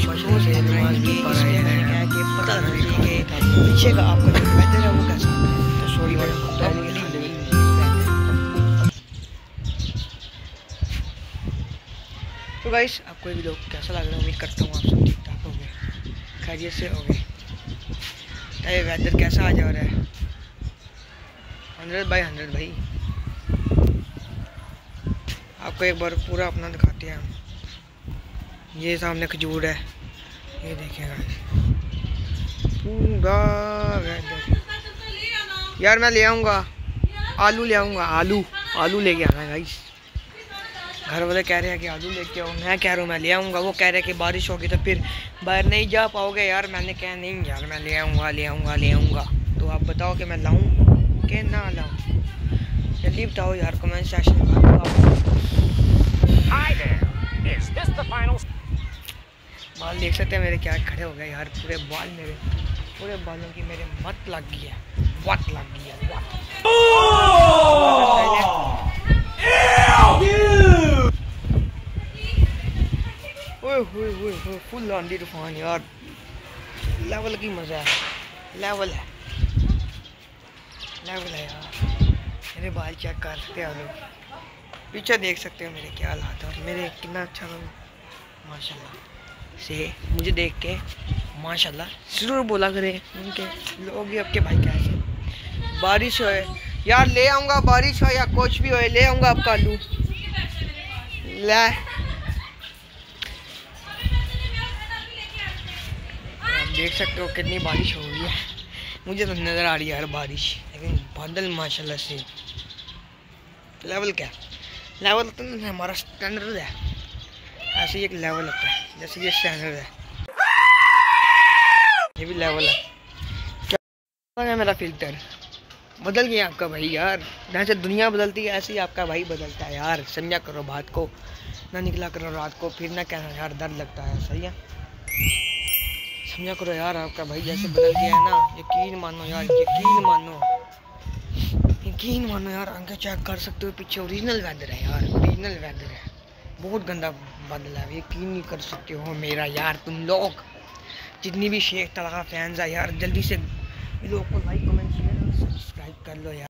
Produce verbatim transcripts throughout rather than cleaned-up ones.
खुशबू से नमाज भी पढ़ रहे हैं। क्या है कि पता लगना चाहिए कि पीछे का आपका जो वेदर है वो कैसा है। तो सॉरी वाला तो गाइस आपको ये वीडियो कैसा लग रहा है, उम्मीद करता हूँ आप सब ठीक ठाक होंगे, खैरियत से होंगे। अरे वेदर कैसा आ जा रहा है, हंड्रेड बाई हंड्रेड भाई। आपको एक बार पूरा अपना दिखाते हैं हम। ये सामने खजूर है, ये देखिएगा पूरा वेदर। यार मैं ले आऊँगा आलू, ले आऊँगा आलू, आलू लेके आना गाइस। घर वाले कह रहे हैं कि आलू लेके आओ, मैं कह रहा हूँ मैं ले आऊँगा। वो कह रहे हैं कि बारिश होगी तो फिर बाहर नहीं जा पाओगे। यार मैंने कहा नहीं यार मैं ले आऊँगा ले आऊँगा ले आऊँगा। तो आप बताओ कि मैं लाऊँ कि ना लाऊँ, जल्दी बताओ यार कमेंट सेक्शन में। बाल देख सकते हैं मेरे क्या खड़े हो गए यार, पूरे बाल मेरे, पूरे बालों की मेरे मत लग गई है, वट लग गई है वट। ओए होए होए होए फुल आंधी तूफान यार, लेवल की मजा है, लेवल है लेवल है यार। मेरे बाल चेक कर सकते हैं आप लोग, पीछे देख सकते हो मेरे क्या हालात है और मेरे कितना अच्छा माशाल्लाह से मुझे देख के माशाल्लाह जरूर बोला करें उनके लोग। आपके भाई कैसे बारिश हो यार ले आऊँगा, बारिश हो या कुछ भी हो ले आऊँगा आपका आलू ले। देख सकते हो कितनी बारिश हो रही है, मुझे तो नज़र आ रही है यार बारिश, लेकिन बादल माशाल्लाह से लेवल क्या लेवल तो नहीं, हमारा स्टैंडर्ड है, ऐसे ही एक लेवल होता है जैसे ये स्टैंडर्ड है, ये भी लेवल है। क्या है मेरा फिल्टर बदल गया आपका भाई यार, जैसे दुनिया बदलती है ऐसे ही आपका भाई बदलता है यार। समझा करो बात को, ना निकला करो रात को फिर ना कहना यार दर्द लगता है, सही है समझा करो यार। आपका भाई जैसे बदल गया है ना, यकीन मानो यार, यकीन मानो यकीन मानो यार। आंखें चेक कर सकते हो पीछे ओरिजिनल वेदर है यार, ओरिजिनल वेदर है, बहुत गंदा बादल है, यकीन नहीं कर सकते हो मेरा यार। तुम लोग जितनी भी शेख तलहा फैंस है यार, जल्दी से लोग को लाइक कमेंट शेयर और सब्सक्राइब कर लो यार।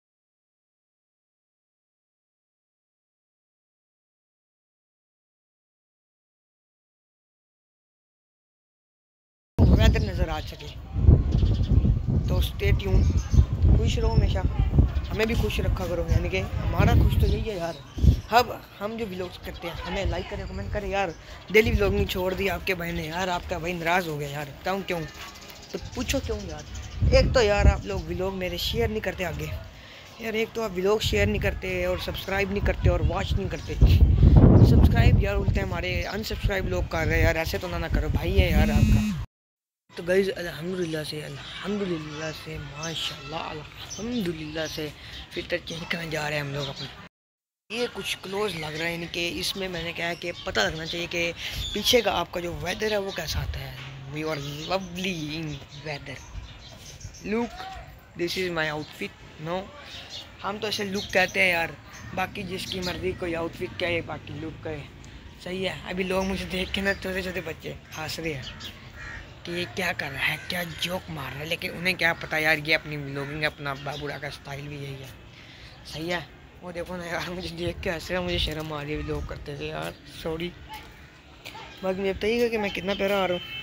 वेदर नज़र आ सके तो स्टे ट्यून, खुश रहो हमेशा, हमें भी खुश रखा करो, यानी कि हमारा खुश तो यही है यार। अब हम जो व्लॉग्स करते हैं हमें लाइक करें कमेंट करें यार। डेली व्लॉगिंग छोड़ दी आपके भाई ने यार, आपका भाई नाराज़ हो गया यार, बताऊँ क्यों तो पूछो क्यों यार। एक तो यार आप लोग व्लॉग मेरे शेयर नहीं करते आगे यार, एक तो आप व्लॉग शेयर नहीं करते और सब्सक्राइब नहीं करते और वॉच नहीं करते। सब्सक्राइब यार उल्टे हमारे अनसब्सक्राइब लोग कर रहे हैं यार, ऐसे तो ना ना करो भाई है यार आपका। तो गाइस अल्हम्दुलिल्लाह से अल्हम्दुलिल्लाह से माशाल्लाह अल्हम्दुलिल्लाह से फिल्टर चेंज करने जा रहे हैं हम लोग अपने। ये कुछ क्लोज लग रहा है, यानी कि इसमें मैंने कहा है कि पता लगना चाहिए कि पीछे का आपका जो वेदर है वो कैसा आता है। We are lovely in weather, look this is my outfit. No हम तो ऐसे लुक कहते हैं यार, बाकी जिसकी मर्ज़ी कोई आउटफिट कहे बाकी लुक कहे, सही है। अभी लोग मुझे देख के ना छोटे छोटे बच्चे हंस रहे हैं कि ये क्या कर रहा है, क्या जोक मार रहा है, लेकिन उन्हें क्या पता यार ये अपनी व्लॉगिंग, अपना बाबूड़ा का स्टाइल भी यही है, सही है। वो देखो ना यार मुझे देख के हंस रहा है, मुझे शर्म आ रही है व्लॉग करते थे यार, सॉरी। बाकी मुझे बताइएगा कि मैं कितना प्यारा आ रहा हूँ,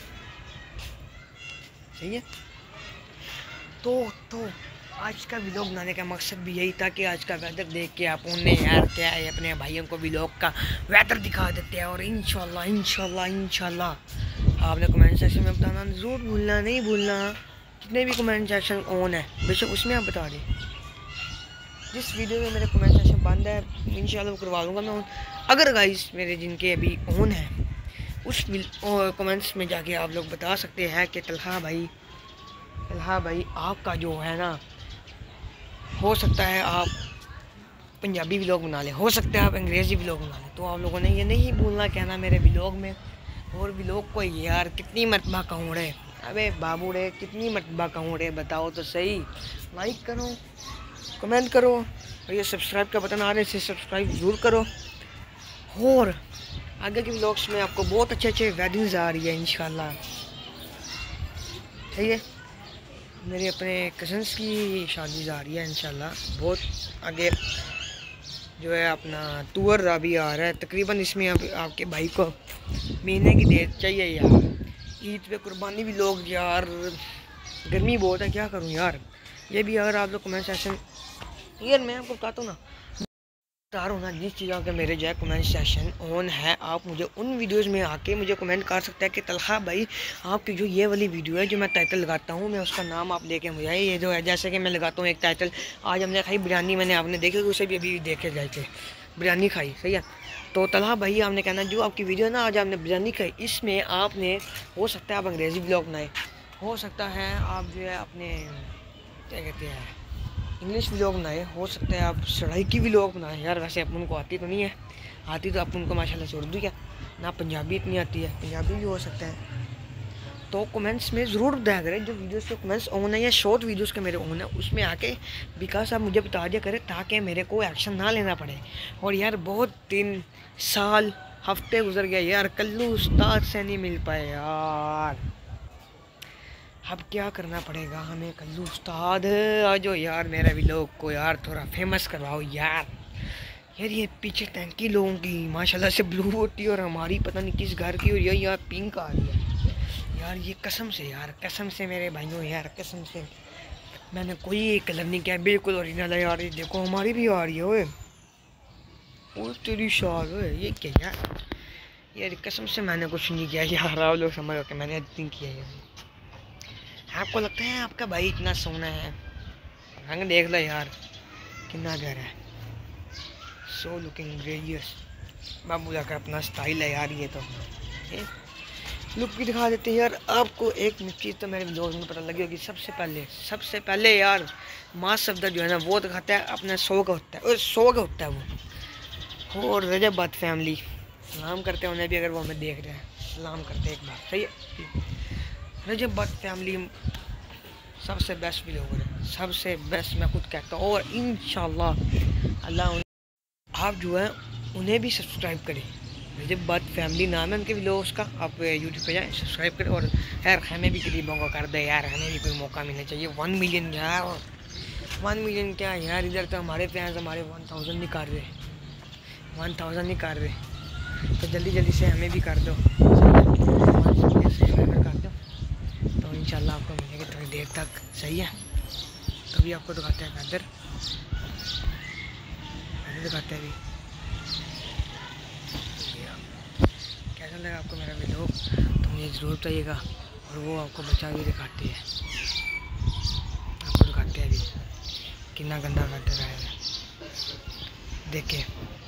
सही है। तो तो आज का व्लॉग बनाने का मकसद भी यही था कि आज का वेदर देख के आप उन्हें यार क्या है अपने भाइयों को व्लॉग का वेदर दिखा देते हैं। और इंशाल्लाह इंशाल्लाह इंशाल्लाह आपने कमेंट सेक्शन में बताना ज़रूर भूलना, नहीं भूलना। जितने भी कमेंट सेक्शन ऑन है बेशक उसमें आप बता दें। जिस वीडियो में मेरे कमेंट सेक्शन बंद है इंशाल्लाह वो करवा दूँगा मैं ऑन। अगर गाइस मेरे जिनके अभी ऑन है उस कमेंट्स में जाके आप लोग बता सकते हैं कि तलहा भाई तलहा भाई आपका जो है ना, हो सकता है आप पंजाबी व्लॉग बना लें, हो सकता है आप अंग्रेज़ी व्लॉग बना लें। तो आप लोगों ने ये नहीं भूलना कहना मेरे व्लॉग में, और व्लॉग को यार कितनी मरतबा कहूँ रे, अबे बाबू रे कितनी मरतबा कहूँ रे, बताओ तो सही। लाइक करो कमेंट करो और ये सब्सक्राइब का बटन आ रहा है इसे सब्सक्राइब ज़रूर करो। और आगे के व्लॉग्स में आपको बहुत अच्छे अच्छे वेडिंग्स आ रही है इंशाल्लाह। ठीक है, मेरे अपने कज़न्स की शादी आ रही है इंशाल्लाह। बहुत आगे जो है अपना टूर अभी आ रहा है तकरीबन। इसमें अब आपके भाई को महीने की डेट चाहिए यार। ईद पे कुर्बानी भी लोग यार, गर्मी बहुत है क्या करूँ यार। ये भी अगर आप लोग कमेंट सेक्शन, यार मैं आपको बताता हूँ ना बता रहा हूँ ना, जिस चीज़ों के मेरे जो है कमेंट सेक्शन ऑन है, आप मुझे उन वीडियोस में आके मुझे कमेंट कर सकते हैं कि तलहा भाई आपकी जो ये वाली वीडियो है जो मैं टाइटल लगाता हूँ, मैं उसका नाम आप लेके मुझे आए। ये जो है जैसे कि मैं लगाता हूँ एक टाइटल, आज हमने खाई बिरयानी, मैंने आपने देखे उसे भी अभी देखे गए थे, बिरयानी खाई, सही है। तो तलहा भाई आपने कहना जो आपकी वीडियो ना आज आपने बिरयानी खाई, इसमें आपने हो सकता है आप अंग्रेज़ी ब्लॉग बनाए, हो सकता है आप जो है अपने क्या कहते हैं इंग्लिश व्लॉग बनाए, हो सकता है आप सड़ाई की व्लॉग बनाए। यार वैसे अपन को आती तो नहीं है, आती तो अपन को माशाल्लाह से उर्दू है ना, पंजाबी इतनी आती है, पंजाबी भी हो सकता है। तो कमेंट्स में ज़रूर बताया करें जो वीडियोस के कमेंट्स ऑन है या शॉर्ट वीडियोस के मेरे ऑन है, उसमें आके विकास आप मुझे बता दिया करें ताकि मेरे को एक्शन ना लेना पड़े। और यार बहुत दिन साल हफ्ते गुजर गए यार, कल्लू उस्ताद से नहीं मिल पाए यार। अब क्या करना पड़ेगा हमें, कल्लू उस्ताद आज यार मेरा व्लॉग को यार थोड़ा फेमस करवाओ यार। यार ये पीछे टैंकी लोगों की माशाल्लाह से ब्लू होती है और हमारी पता नहीं किस घर की, और ये यार पिंक आ रही है यार। ये कसम से यार, कसम से मेरे भाइयों यार, कसम से मैंने कोई कलर नहीं किया, बिल्कुल ओरिजिनल है यार। ये देखो हमारी भी आ रही है ओए, ओ तेरी शाल ओए, ये क्या यार, यार कसम से मैंने कुछ नहीं किया यार। आप लोग समझ के मैंने एडिटिंग किया है। आपको लगता है आपका भाई इतना सोना है, रंग देख लो यार कितना गहरा है, सो लुकिंग ग्रेजियस। बाबू का अपना स्टाइल है यार। ये तो लुक भी दिखा देते हैं यार आपको। एक चीज़ तो मेरे व्लॉग में पता लगी होगी, सबसे पहले सबसे पहले यार माँ सफदर जो है ना वो दिखाता है अपना शौक होता है, और शौक होता है वो। और रजब बात फैमिली सलाम करते हैं उन्हें भी, अगर वो हमें देख रहे हैं सलाम करते हैं एक बार, सही है। रजब बात फैमिली सबसे बेस्ट व्लॉगर है, सबसे बेस्ट मैं खुद कहता हूँ। और इंशाल्लाह अल्लाह आप जो है उन्हें भी सब्सक्राइब करें। रजब बात फैमिली नाम है उनके व्लॉग्स का, आप यूट्यूब पे जाएं सब्सक्राइब करें। और यार हमें भी गरीबों को कर दे यार, हमें भी कोई मौका मिलना चाहिए। वन मिलियन यार, वन मिलियन क्या यार, इधर तो हमारे फैंस हमारे वन थाउजेंड नहीं कर रहे, वन थाउजेंड नहीं कर रहे, तो जल्दी जल्दी से हमें भी कर दो, सब्सक्राइबर कर दो, तो इंशाल्लाह आपको मिलेगा थोड़ी देर तक, सही है। तभी आपको दिखाते हैं इधर, दिखाते हैं अभी कैसा लगा आपको मेरा वीडियो, तो मुझे ज़रूर बताइएगा। और वो आपको बचा भी दिखाते हैं, आपको दिखाते हैं अभी कितना गंदा करते रहा है, देखिए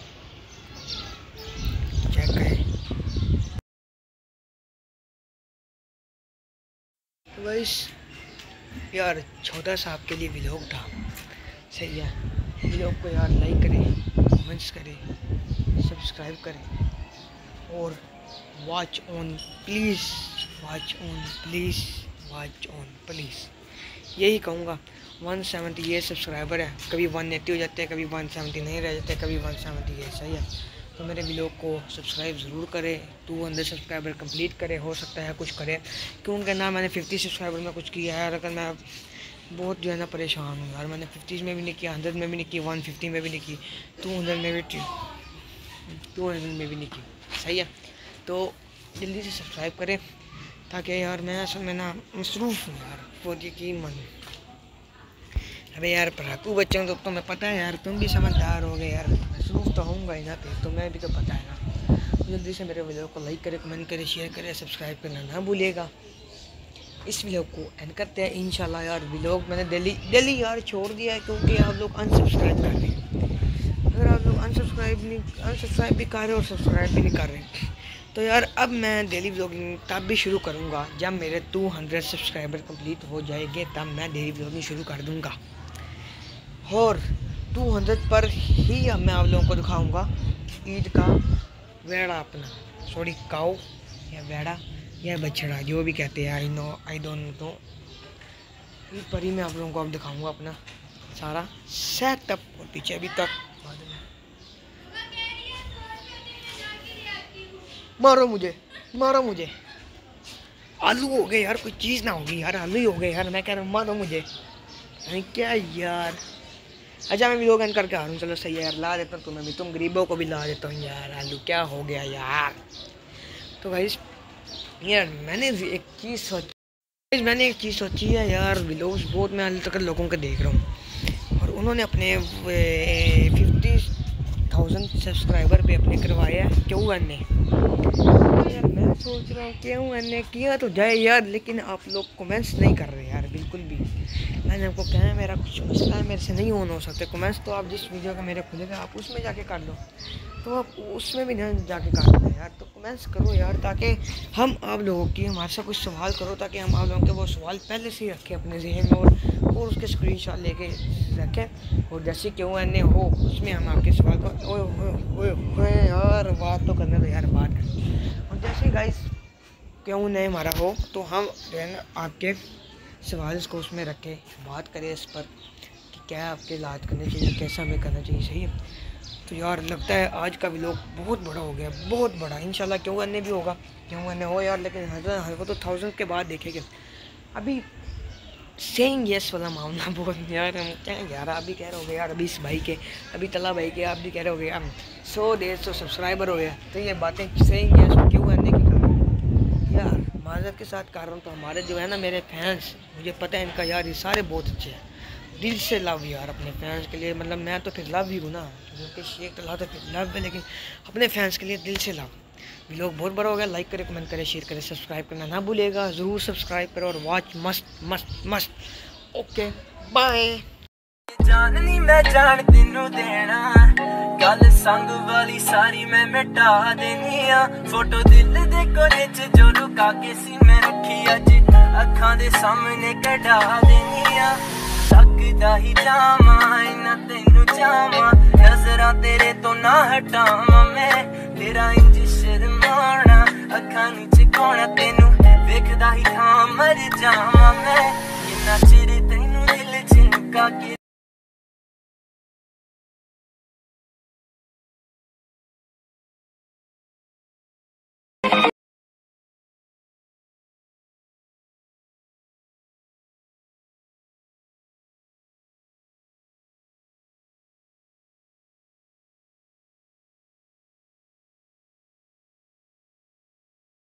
चेक करें। वैस यार छोटा सा आपके लिए व्लॉग था, सही है। व्लॉग को यार लाइक करें, कमेंट्स करें, सब्सक्राइब करें और watch on please, watch on please, watch on please, यही कहूँगा। वन सेवेंटी ये सब्सक्राइबर है, कभी वन एट्टी हो जाते हैं, कभी वन सेवेंटी नहीं रह जाते, कभी वन सेवेंटी है, सही है। तो मेरे व्लॉग को सब्सक्राइब ज़रूर करें, टू हंड्रेड सब्सक्राइबर कंप्लीट करें, हो सकता है कुछ करें, क्योंकि ना मैंने फिफ्टी सब्सक्राइबर में कुछ किया है। अगर मैं बहुत जो है ना परेशान हूँ यार, मैंने फिफ्टीज़ में भी नहीं किया, हंड्रेड में भी नहीं की, वन फिफ्टी में भी नहीं की, टू हंड्रेड में भी टू हंड्रेड में भी नहीं की, सही है। तो जल्दी से सब्सक्राइब करें ताकि यार मैं असल में ना मसरूफ़ हूँ यार, बहुत यकीन मानो। अरे यार पढ़ाकू बच्चों तो तुम्हें पता है यार, तुम भी समझदार हो गए यार, मसरूफ़ तो होऊंगा ही ना, फिर तुम्हें भी तो पता है ना। जल्दी से मेरे वीडियो को लाइक करें, कमेंट करें, शेयर करें, सब्सक्राइब करना ना भूलिएगा। इस व्लॉग को एंड करते हैं इंशाल्लाह। यार व्लॉग मैंने डेली डेली यार छोड़ दिया है क्योंकि आप लोग अनसब्सक्राइब कर रहे हैं। अगर आप लोग अनसब्सक्राइब नहीं अनसब्सक्राइब भी कर रहे हो और सब्सक्राइब भी नहीं कर रहे, तो यार अब मैं डेली व्लॉगिंग तब भी शुरू करूँगा जब मेरे टू हंड्रेड सब्सक्राइबर कंप्लीट हो जाएंगे, तब मैं डेली व्लॉगिंग शुरू कर दूँगा। और टू हंड्रेड पर ही अब मैं आप लोगों को दिखाऊँगा ईद का वेड़ा अपना, सॉरी काऊ या वेड़ा या बछड़ा जो भी कहते हैं, I know I don't know. Eid पर ही मैं आप लोगों को अब दिखाऊँगा अपना सारा सेटअप, और पीछे अभी तक मारो मुझे, मारो मुझे। आलू हो गए यार, कोई चीज़ ना होगी यार, आलू ही हो गए यार। मैं कह रहा हूँ मारो मुझे। अरे क्या यार। अच्छा मैं वीडियो एंड करके आ रहा हूँ। चलो सही है यार, ला देता हूँ तुम्हें भी, तुम गरीबों को भी ला देता हूँ यार। आलू क्या हो गया यार। तो भाई यार मैंने एक चीज़ सोची, मैंने एक चीज़ सोची है यार। व्लॉग्स बहुत मैं हाल तक लोगों के देख रहा हूँ और उन्होंने अपने फिफ्टी थाउजेंड सब्सक्राइबर पे अपने करवाया है क्यों एन ने। यार मैं सोच रहा हूँ क्यों एन ने किया तो जाए यार, लेकिन आप लोग कमेंट्स नहीं कर रहे यार बिल्कुल भी। मैंने आपको कहा मेरा कुछ मसला है, मेरे से नहीं ऑन हो सकते कमेंट्स, तो आप जिस वीडियो का मेरे खुलेगा आप उसमें जाके कर लो, तो आप उसमें भी नहीं जाके कर लो यार। तो कमेंट्स करो यार, ताकि हम आप लोगों की हमारे से कुछ सवाल करो, ताकि हम आप लोगों के वो सवाल पहले से ही रखें अपने जहन में और, और उसके स्क्रीनशॉट लेके रखें। और जैसे क्यों एन ए हो उसमें हम आपके सवाल को ओए ओए यार बात तो करने दो यार, बात कर। और जैसे गाइस क्यों नहीं हमारा हो तो हम जो है ना आपके सवाल को उसमें रखें, बात करें इस पर कि क्या आपके इलाज करने चाहिए, कैसा हमें करना चाहिए। सही है। तो यार लगता है आज का व्लॉग बहुत बड़ा हो गया, बहुत बड़ा। इंशाल्लाह क्यों करने भी होगा, क्यों करने हो यार, लेकिन हज़ार वो तो थाउजेंड के बाद देखेंगे। अभी सेइंग यस वाला मामला बहुत यार, हम क्या यार अभी कह रहे हो गए यार, अभी इस भाई के, अभी तला भाई के आप भी कह रहे हो गए यार सौ डेढ़ सौ सब्सक्राइबर हो गया। तो ये बातें सेइंग यस क्यों करने की यार माजरत के साथ कर रहा हूँ। तो हमारे जो है ना मेरे फैंस, मुझे पता है इनका यार, ये सारे बहुत अच्छे हैं, दिल से लव यार अपने फैंस के लिए। मतलब मैं तो फिर लव ही हूँ ना, क्योंकि शेख तला तो फिर लव है, लेकिन अपने फैंस के लिए दिल से लव। व्लॉग बहुत बड़ा हो गया, लाइक करें, कमेंट करें, शेयर करें, सब्सक्राइब करना ना भूलिएगा। ज़रूर सब्सक्राइब करो और वॉच मस्त मस्त मस्त। Okay bye. जाननी मैं जान तेनू देना, गल संग वाली सारी मैं मिटा देनी आ। फोटो दिल दे कोने च जो लुका के सी मैं रखी अज अखां दे सामने कढा देनी आ। तकदा ही जामा इना तेनू जामा, नजरां तेरे तो ना हटावा मैं, तेरा इंज शर्माना अखां नीच कोना तेनू वेखदा ही था मर जावा मैं। इन्ना चिर तेनू दिल च नुका के